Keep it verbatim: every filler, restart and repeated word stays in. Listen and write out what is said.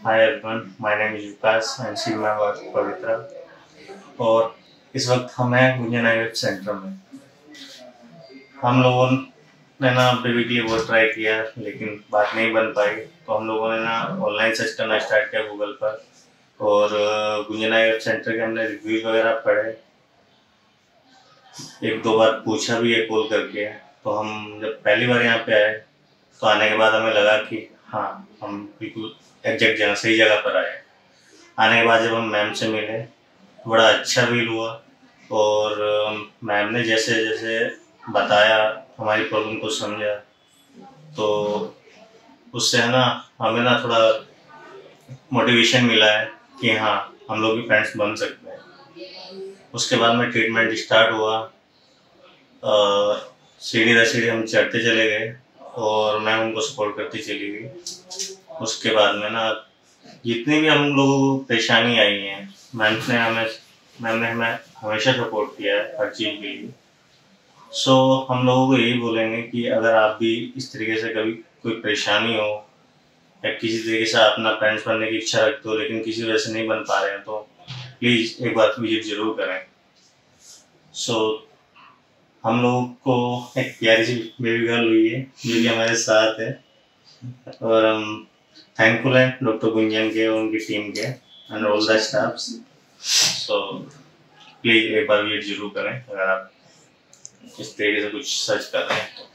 Hi everyone, my name is Vikas and she my work Pavitra. और इस वक्त हम हैं गुंजन आई वेब सेंटर में। हम लोगों ने ना बेसिकली बहुत ट्राई किया लेकिन बात नहीं बन पाई, तो हम लोगों ने ना ऑनलाइन सर्च करना स्टार्ट किया गूगल पर और गुंजन आई वेब सेंटर के हमने रिव्यूज वगैरह पढ़े, एक दो बार पूछा भी है कॉल करके। तो हम जब पहली बार यहाँ पे आए तो आने के बाद हमें लगा कि हाँ, हम बिल्कुल एग्जैक्ट जगह सही जगह पर आए। आने के बाद जब हम मैम से मिले बड़ा अच्छा फील हुआ और मैम ने जैसे जैसे बताया, हमारी प्रॉब्लम को समझा, तो उससे है ना हमें ना थोड़ा मोटिवेशन मिला है कि हाँ, हम लोग भी फ्रेंड्स बन सकते हैं। उसके बाद में ट्रीटमेंट स्टार्ट हुआ, सीढ़ी दर सीढ़ी हम चढ़ते चले गए और मैम उनको सपोर्ट करती चली गई। उसके बाद में ना जितनी भी हम लोगों को परेशानी आई है, मैम ने हमें मैम ने हमें हमेशा सपोर्ट किया है हर चीज़ के लिए। सो so, हम लोगों को यही बोलेंगे कि अगर आप भी इस तरीके से कभी कोई परेशानी हो या किसी तरीके से अपना फ्रेंड्स बनने की इच्छा रखते हो लेकिन किसी वजह से नहीं बन पा रहे हैं, तो प्लीज़ एक बार विजिट ज़रूर करें। सो so, हम लोगों को एक प्यारी सी बेबी गर्ल हुई है जो कि हमारे साथ है और हम थैंकफुल हैं डॉक्टर गुंजन के और उनकी टीम के and all the staffs. So please एक बार विजिट जरूर करें अगर आप इस तरीके से कुछ सर्च कर रहे हैं तो।